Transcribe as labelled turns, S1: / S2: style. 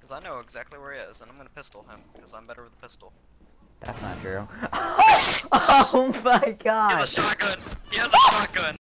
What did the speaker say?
S1: Because I know exactly where he is, and I'm gonna pistol him, because I'm better with a pistol.
S2: That's not true. Oh my
S1: He has
S2: god!
S1: a shotgun! He has a shotgun!